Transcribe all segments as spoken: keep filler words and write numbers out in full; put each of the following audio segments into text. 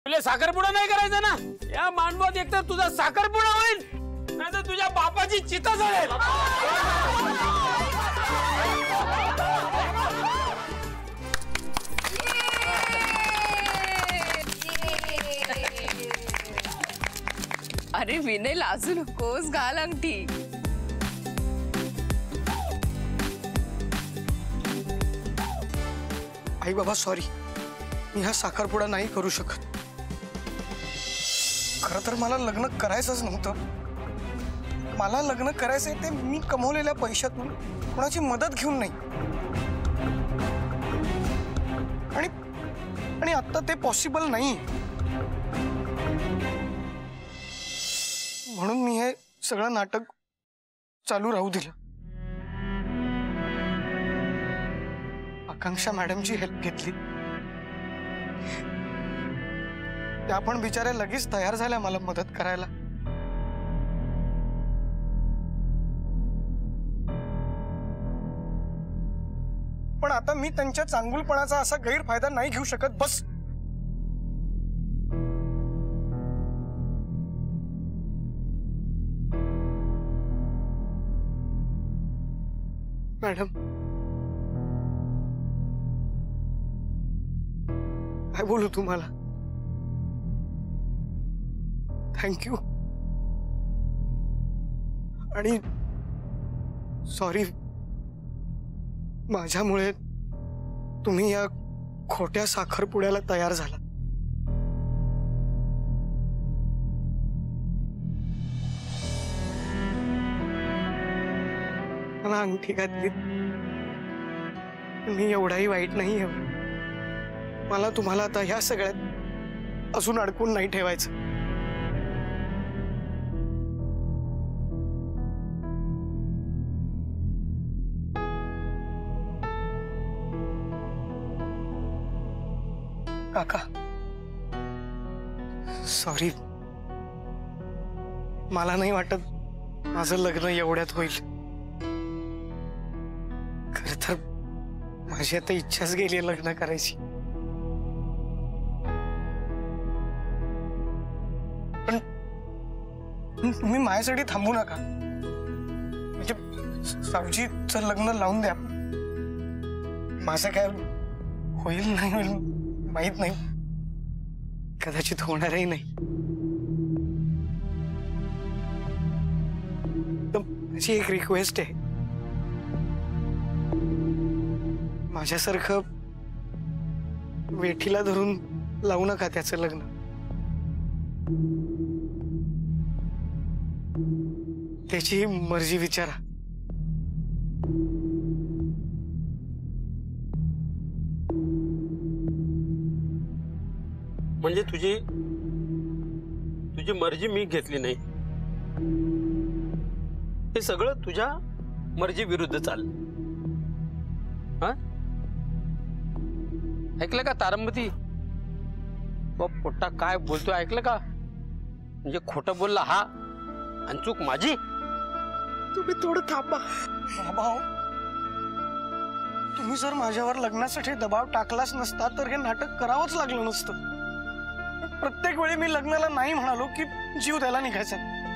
आपले साखरपुडा नाही करायचा ना? या मांडवात एकतर तुझा साखरपुडा होईल नाहीतर तुझ्या बापाची चिता जळेल. अरे विनय लाजू नकोस, घाल अंगठी. आई बाबा सॉरी, मी हा साखरपुडा नाही करू शकत. खरं तर मला लग्न करायचंच नव्हतं. मला लग्न करायचंय ते मी कमवलेल्या पैशातून, कोणाची मदत घेऊन नाही. आणि आणि आता ते पॉसिबल नाही. म्हणून मी हे सगळं नाटक चालू राहू दिलं. आकांक्षा मॅडमची हेल्प घेतली. त्या पण बिचाऱ्या लगेच तयार झाल्या मला मदत करायला. पण आता मी त्यांच्या चांगुलपणाचा असा गैरफायदा नाही घेऊ शकत. बस मॅडम, काय बोलू तुम्हाला. थँक्यू आणि सॉरी, माझ्यामुळे तुम्ही या खोट्या साखरपुड्याला तयार झाला. मला अंगठी घातली, मी एवढाही वाईट नाही आहे. मला तुम्हाला आता ह्या सगळ्यात अजून अडकून नाही ठेवायचं. काका सॉरी, मला नाही वाटत माझं लग्न एवढ्यात होईल. खर तर माझी आता इच्छाच गेली लग्न करायची. पण तुम्ही माझ्यासाठी थांबू नका. म्हणजे सावजीचं लग्न लावून द्या. माझं काय होईल नाही होईल माहित नाही, कदाचित होणारही नाही. तर माझी एक रिक्वेस्ट आहे, माझ्यासारखं वेठीला धरून लावू नका त्याचं लग्न. त्याची मर्जी विचारा. म्हणजे तुझी तुझी मर्जी मी घेतली नाही, हे सगळं तुझ्या मर्जी विरुद्ध चाललं. हा, ऐकलं का तारंबती? पोट्टा काय बोलतोय ऐकलं का? म्हणजे खोटं बोलला हा आणि चूक माझी. तुम्ही थोडं थांबा. बाबा, तुम्ही जर माझ्यावर लग्नासाठी दबाव टाकलाच नसता तर हे नाटक करावंच लागलं नसतं. प्रत्येक वेळी मी लग्नाला नाही म्हणालो की जीव द्यायला निघायचा.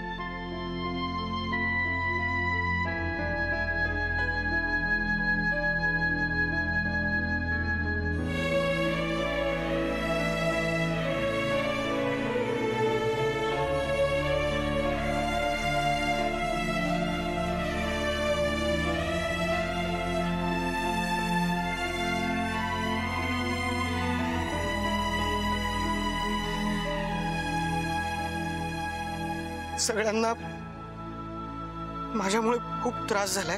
सगळ्यांना माझ्यामुळे खूप त्रास झालाय.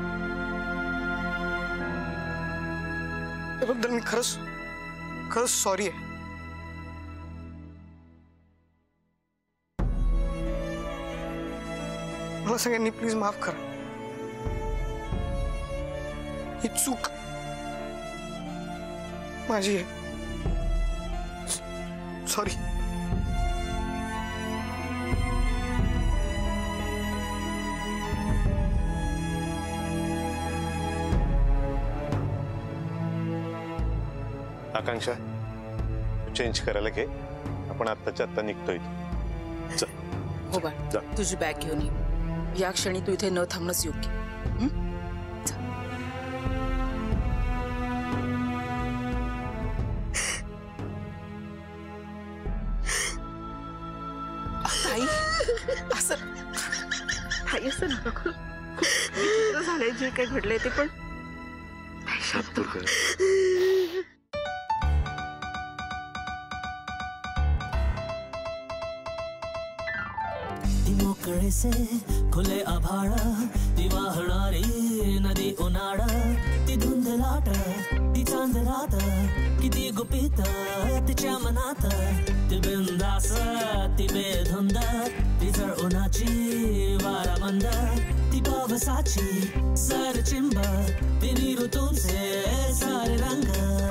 त्याबद्दल मी खरंच खरंच सॉरी आहे. मला सगळ्यांनी प्लीज माफ करा. ही चूक माझी आहे. सॉरी. आकांक्षा, चेंज करायला घे, आपण आत्ताच्या आत्ता निघतोय. चल. हो बा, जा. तुझी बॅग घेऊन ये. या क्षणी तू इथे न थांबणंच योग्य. हं? जा. ताई असं ताई असं नका करू. विचित्र झालंय जे काही घडलंय ते. पण शांत कर. मोकळे से खुले आभाळ ती वाहणारी नदी उन्हाळा ती धुंद लाट ती चांद रात किती गुपित तिच्या मनात ती बिंदास ती बेधुंद ती जळ उन्हाची वाराबंद ती पावसाची सर चिंब तिन्ही ऋतूंचे सारे रंग.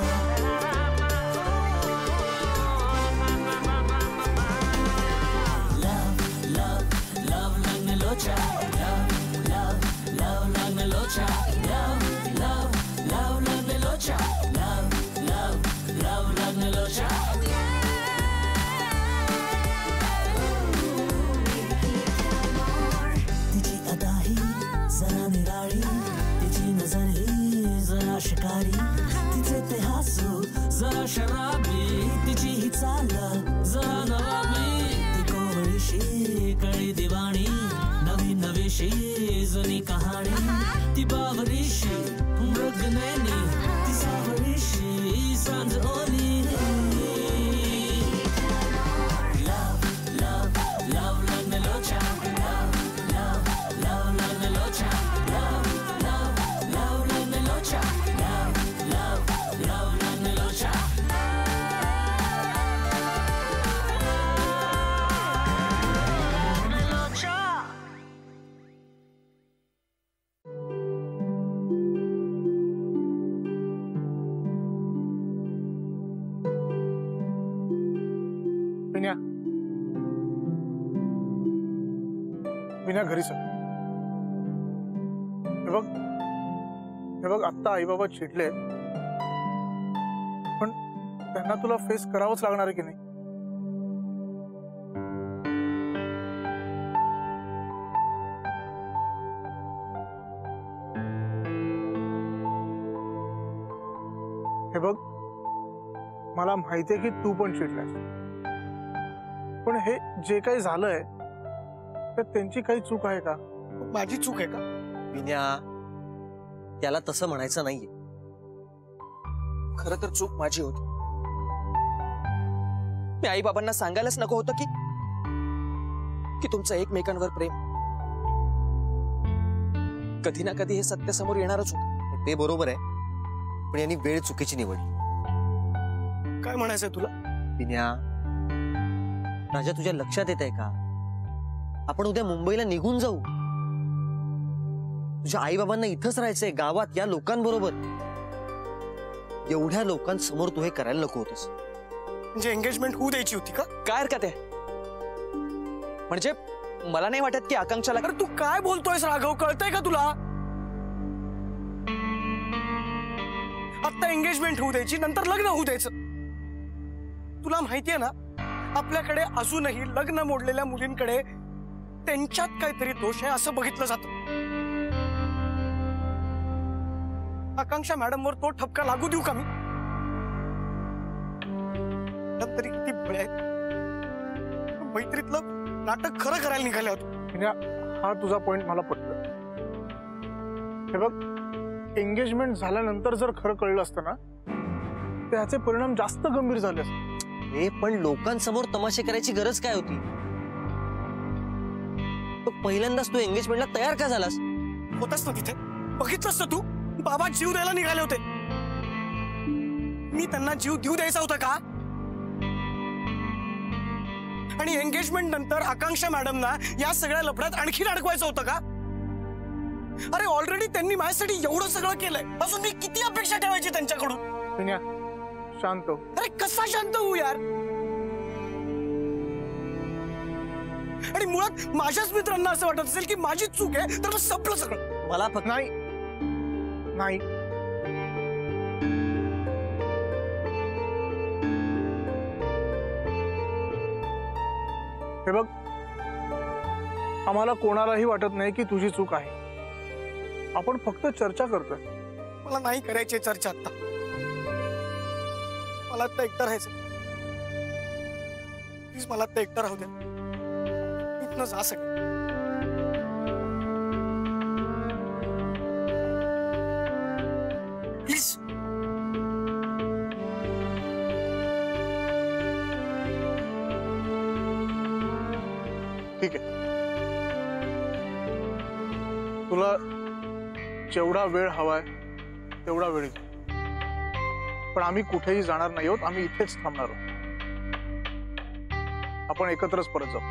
तिची अदा ही जरा निराळी तिची नजर ही जरा शिकारी तिचे ते हसू जरा शराबी तिची ही चाल जरा नवाबी ती कोवळीशी कळी दिवाणी नवी नवीशी जुनी कहाणी ती बावरीशी मृगनयनी ती सावरीशी सांज ओली. विन्या विन्या घरी चल. हे बघ हे बघ आत्ता आई बाबा चिडले, पण त्यांना तुला फेस करावंच लागणार आहे की नाही? हे बघ मला माहितीये की तू पण चिडलास, पण हे जे काही झालंय तर त्यांची काही चूक आहे का? माझी चूक आहे का? विन्या, त्याला तसं म्हणायचं नाहीये. खरं तर चूक माझी होती. मी आई बाबांना सांगायलाच नको होतं की की तुमचं एकमेकांवर प्रेम. कधी ना कधी हे सत्य समोर येणारच होतं. ते बरोबर आहे, पण यांनी वेळ चुकीची निवडली. काय म्हणायचंय तुला? विन्या, राजा तुझ्या लक्षात येत आहे का? आपण उद्या मुंबईला निघून जाऊ. तुझ्या आई बाबांना इथंच राहायचंय, गावात या लोकांबरोबर. एवढ्या लोकांसमोर तू हे करायला नको होतस. म्हणजे एंगेजमेंट होऊ द्यायची होती का? काय हरकत आहे? म्हणजे मला नाही वाटत की आकांक्षाला. अरे तू काय बोलतोयस राघव, कळतंय का तुला? आता एंगेजमेंट होऊ द्यायची, नंतर लग्न होऊ द्यायचं. तुला माहितीये ना, आपल्याकडे अजूनही लग्न मोडलेल्या मुलींकडे त्यांच्यात काहीतरी दोष आहे असं बघितलं जातं. आकांक्षा मॅडमवर तो ठपका लागू देऊ का मी? तरी किती भळे आहेत. मैत्रीतलं नाटक खरं करायला निघाले होते. हा तुझा पॉइंट मला पटलं. हे बघ, एंगेजमेंट झाल्यानंतर जर खरं कळलं असतं ना, त्याचे परिणाम जास्त गंभीर झाले असते. हे पण लोकांसमोर तमाशे करायची गरज काय होती? पहिल्यांदाच तू एंगेजमेंटला तयार का झालास? होतास ना तिथे, बघितलंस ना तू? बाबा जीव द्यायला निघाले होते. मी त्यांना जीव देऊ द्यायचा होता का? आणि एंगेजमेंट नंतर आकांक्षा मॅडमना या सगळ्या लफड्यात आणखीन अडकवायचं होतं का? अरे ऑलरेडी त्यांनी माझ्यासाठी एवढं सगळं केलंय, अजून मी किती अपेक्षा ठेवायची त्यांच्याकडून? शांत. अरे कसा शांत होऊ यार? आणि मुळात माझ्याच मित्रांना असं वाटत असेल की माझी चूक आहे, तर मग संपलं सगळं. मला फक्त नाही नाही हे बघ, आम्हाला कोणालाही वाटत नाही की तुझी चूक आहे. आपण फक्त चर्चा करतोय. मला नाही करायची चर्चा आता. मला आता एकटं राहायचं. प्लीज मला आता एकटं राहू द्या. इथनं जा सगळं. प्लीज. ठीक आहे, तुला जेवढा वेळ हवाय तेवढा वेळ घे. पण आम्ही कुठेही जाणार नाही आहोत. आम्ही इथेच थांबणार आहोत. आपण एकत्रच परत जाऊ.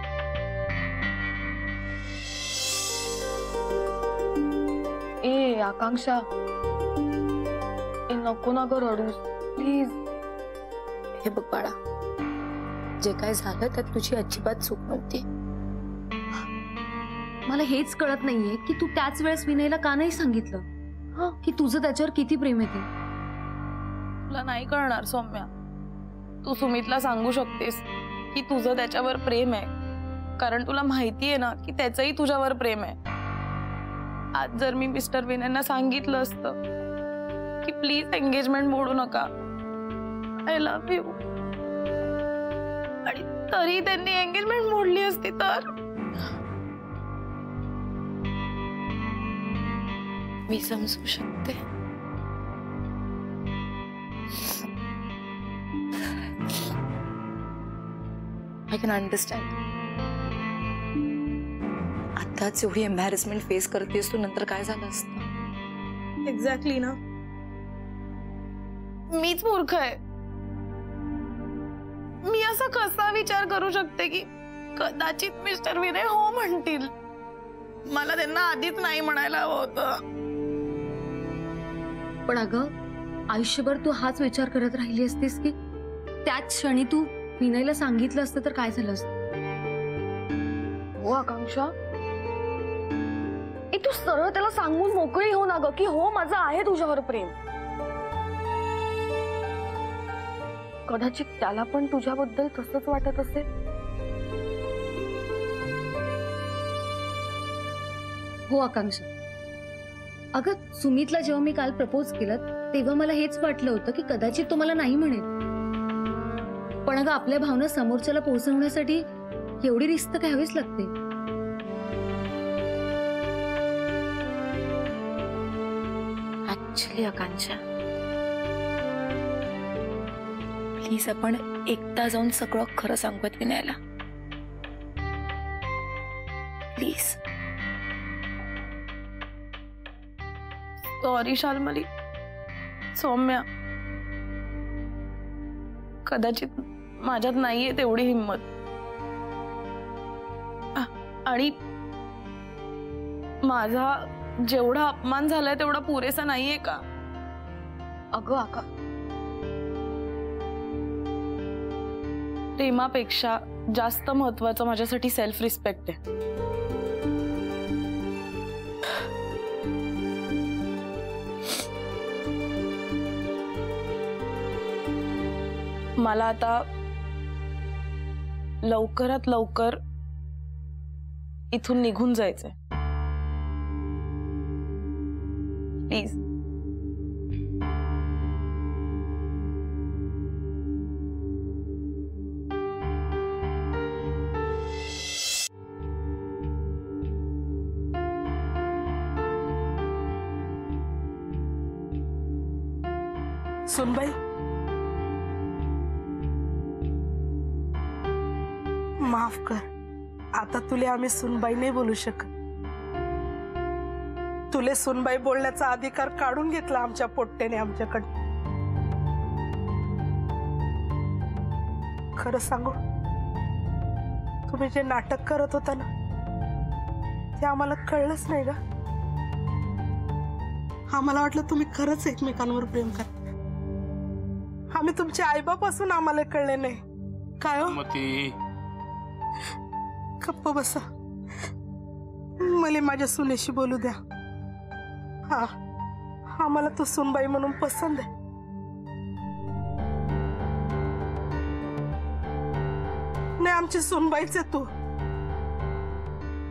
ए आकांक्षा, ए नको ना ग रडूस प्लीज. हे बघ बाळा, जे काय झालं त्यात तुझी अजिबात चूक नव्हती. मला हेच कळत नाहीये की तू त्याच वेळेस विनयला का नाही सांगितलं हा की तुझं त्याच्यावर किती प्रेम आहे ते. तुला नाही कळणार सौम्या. तू सुमितला सांगू शकतेस की तुझं त्याच्यावर प्रेम आहे, कारण तुला माहिती आहे ना की त्याचंही तुझ्यावर प्रेम आहे. आज जर मी मिस्टर विनयना सांगितलं असतं की प्लीज एंगेजमेंट मोडू नका, आय लव्ह यू, आणि तरी त्यांनी एंगेजमेंट मोडली असती तर मी समजू शकते. I can understand. आताच एवढी एम्बॅरेसमेंट फेस करतेस तू, नंतर काय झालं असतं. एक्झॅक्टली ना. मीच मूर्ख आहे. मी असा कसा विचार करू शकते की कदाचित मिस्टर विनय हो म्हणतील. मला त्यांना आधीच नाही म्हणायला हवं होतं. पण अगं, आयुष्यभर तू हाच विचार करत राहिली असतीस की त्याच क्षणी तू विनयला सांगितलं असतं तर काय झालं असतं. हो आकांक्षा, ए तू सरळ त्याला सांगून मोकळी हो ना ग की हो माझं आहे तुझ्यावर प्रेम. कदाचित त्याला पण तुझ्याबद्दल तसंच वाटत असेल. हो आकांक्षा, अगं सुमितला जेव्हा मी काल प्रपोज केलं तेव्हा मला हेच वाटलं होतं की कदाचित तो मला नाही म्हणेल. पण अगं, आपल्या भावना समोरच्याला पोहोचवण्यासाठी एवढी रिस्क घ्यावीच लागते. ऍक्च्युली आकांक्षा, प्लीज आपण एकदा जाऊन सगळं खरं सांगूयात विनयला. प्लीज. सॉरी शाल्मली. सौम्या, कदाचित माझ्यात नाहीये तेवढी हिंमत. आणि माझा जेवढा अपमान झालाय तेवढा पुरेसा नाहीये का. अगं आका, प्रेमापेक्षा जास्त महत्वाचं माझ्यासाठी सेल्फ रिस्पेक्ट आहे. मला आता लवकरात लवकर इथून निघून जायचंय. प्लीज. सुनबाई, माफ कर. आता तुले आम्ही सुनबाई नाही बोलू शकत. तुले सुनबाई बोलण्याचा अधिकार काढून घेतला आमच्या पोट्ट्याने आमच्याकडे. खरं सांगू, तुम्ही जे नाटक करत होता ना ते आम्हाला कळलंच नाही ग. आम्हाला वाटलं तुम्ही खरंच एकमेकांवर प्रेम करता. आम्ही तुमच्या आईबापासून आम्हाला कळले नाही. काय हो गप्प बसा. मला माझ्या सुनेशी बोलू द्या. हा, आम्हाला तू सुनबाई म्हणून पसंत आहे. नाही, आमची सुनबाईच आहे तू.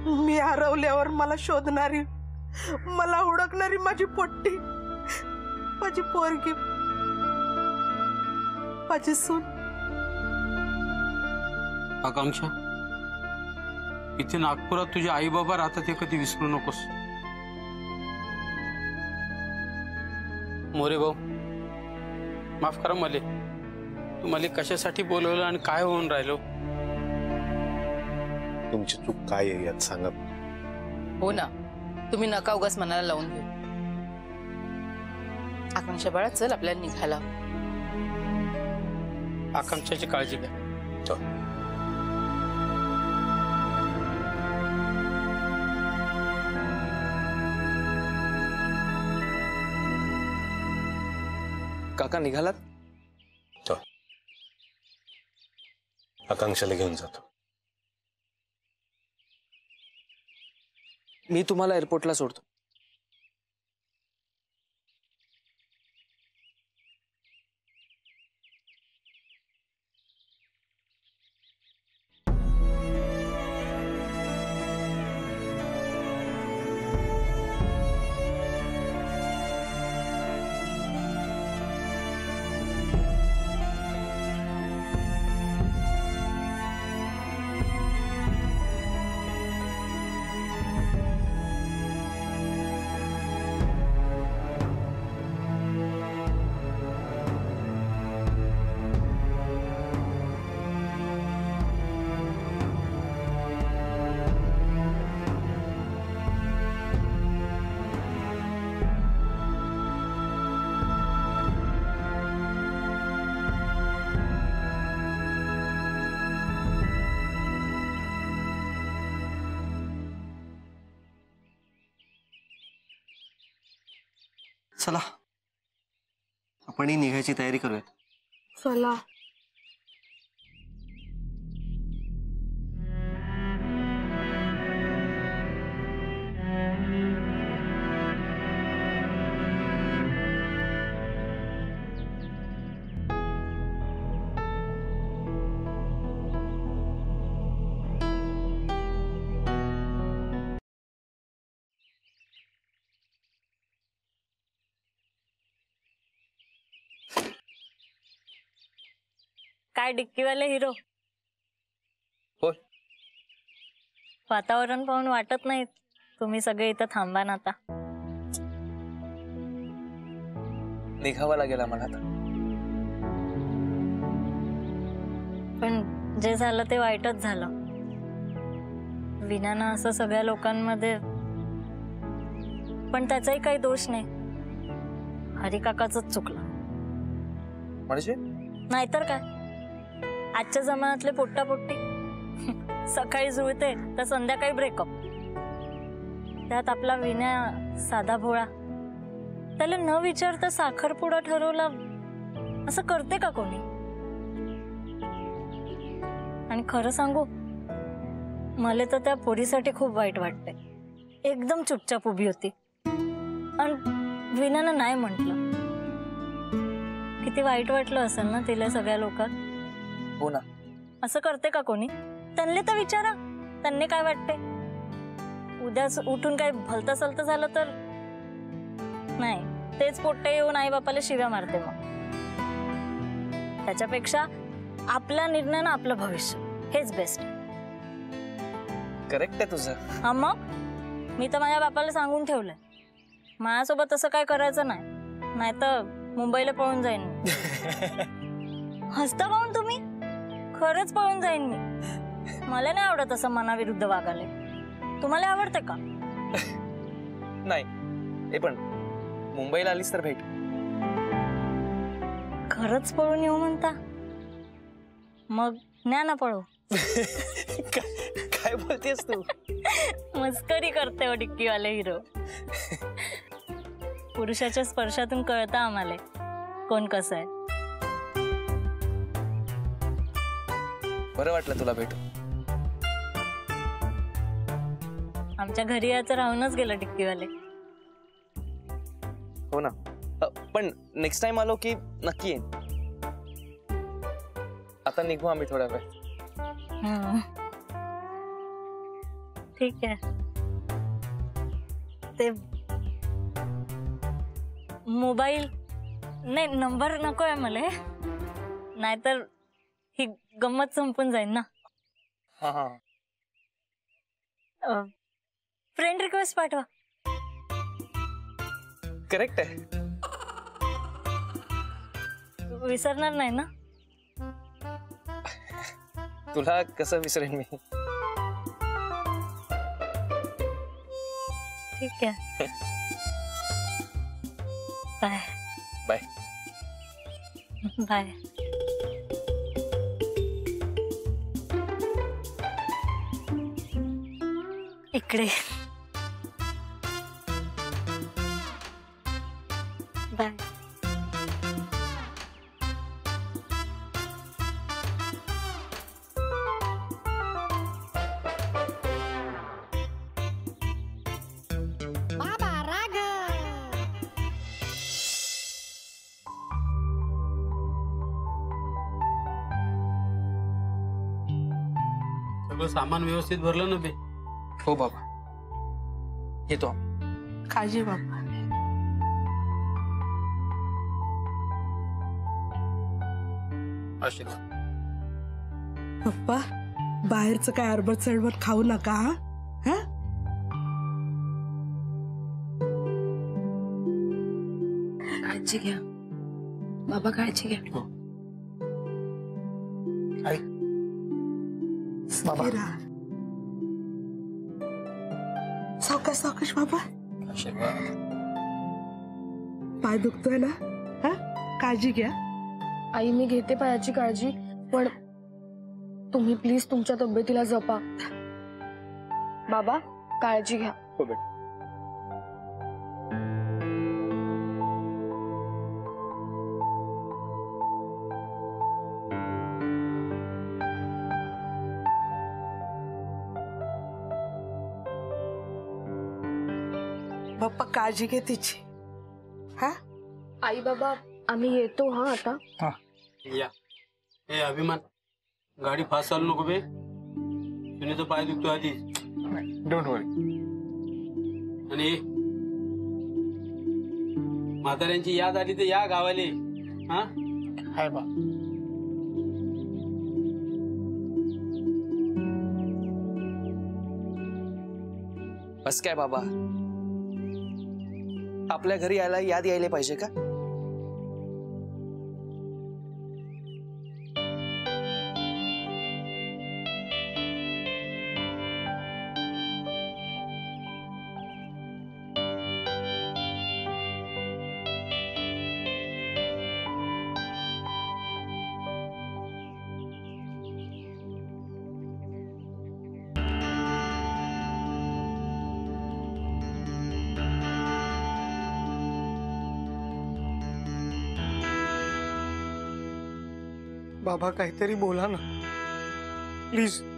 मी हरवल्यावर मला शोधणारी, मला हुडकणारी माझी पोट्टी, माझी पोरगी, माझी सून. आकांक्षा, इथे नागपुरात तुझे आई बाबा राहतात हे कधी विसरू नकोस. मोरे भाऊ, माफ करा मले. तू मला कशासाठी बोलवलं आणि काय होऊन राहिलो? तुमची चूक काय आहे यात सांगा. हो ना, तुम्ही नका उगाच मनाला लावून घेऊ. आकांक्षा बाळा, चल आपल्याला निघायला. आकांक्षाची काळजी घ्या. काका निघालात? आकांक्षाला घेऊन जातो. मी तुम्हाला एअरपोर्टला सोडतो. चला आपण ही निघायची तयारी करूयात. चला. काय डिक्कीवाले हिरो? हो. वातावरण पाहून वाटत नाही तुम्ही सगळे इथं थांबा ना. आता निघावं लागेल आम्हाला आता. पण जे झालं ते वाईटच झालं. विनानं असं सगळ्या लोकांमध्ये, पण त्याचाही काही दोष नाही. हरिकाकाच चुकलं. म्हणजे नाहीतर काय, आजच्या जमान्यातले पोट्टापोट्टी सकाळी जुळते तर संध्याकाळी ब्रेकअप. त्यात आपला विनय साधा भोळा, त्याला न विचारता साखरपुडा ठरवला. असं करते का कोणी? आणि खरं सांगू, मला तर त्या पोरीसाठी खूप वाईट वाटते. एकदम चुपचाप उभी होती आणि विनानं नाही म्हटलं. किती वाईट वाटलं असेल ना तिला सगळ्या लोकांत. हो ना. असं करते का कोणी? त्यांनी तर विचारा, त्यांनी काय वाटते. उद्या उठून काय भलतं सलतं झालं तर नाही, तेच पोट्टे येऊन आई बापाला शिव्या मारते. मग त्याच्यापेक्षा आपल्या निर्णयानं आपलं भविष्य हेच बेस्ट. करेक्ट आहे तुझं. हा, मग मी तर माझ्या बापाला सांगून ठेवलंय, माझ्यासोबत असं काय करायचं नाही, नाहीतर मुंबईला पळून जाईन मी. हसता पाहून तुम्ही? खरंच पळून जाईन मी. मला नाही आवडत असं मनाविरुद्ध वागायला. तुम्हाला आवडतं का? नाही. हे पण मुंबईला आलीस तर भेट. खरंच पळून येऊ म्हणता? मग न्या ना पळू. काय बोलतेस तू? मस्करी करते हो डिक्कीवाले हिरो. पुरुषाच्या स्पर्शातून कळतं आम्हाला कोण कसं आहे. बरं वाटलं तुला भेटून. आमच्या घरी याचं राहूनच गेलं डिक्कीवाले. हो ना. पण नेक्स्ट टाइम आलो की नक्की येईन. आता निघू आम्ही थोड्या वेळ. ठीक आहे. ते मोबाईल नाही, नंबर नको आहे मला, नाहीतर ही गंमत संपून जाईल ना. हा हा फ्रेंड रिक्वेस्ट पाठवा. करेक्ट आहे. विसरणार नाही ना? तुला कसं विसरेन मी. ठीक आहे. Bye bye bye. इकडे बाय. सगळं सामान व्यवस्थित भरलं ना बे? हो बाबा, येतो. काळजी बाबा. आशीर्वाद. पप्पा, बाहेरचं काय अरबट सडबट खाऊ नका हा. हा? काळजी घ्या बाबा, काळजी घ्या. बाबा. सावकाश सावकाश बाबा. आशीर्वाद. पाय दुखतोय ना? हा? काळजी घ्या. आई, मी घेते पायाची काळजी, पण तुम्ही प्लीज तुमच्या तब्येतीला जपा. बाबा, काळजी घ्या. हो बेटा. बाप्पा, काळजी घे तिची. हा? आई बाबा, आम्ही येतो हा आता. या. ए अभिमान, गाडी फास्ट चालू नको बे. सुनीचा पाय दुखतो आधी. Don't worry. आणि म्हाताऱ्यांची याद आली तर या गावाले. हा हाय बा. बस काय बाबा, आपल्या घरी यायला याद यायला पाहिजे का? बाबा, काहीतरी बोला ना प्लीज.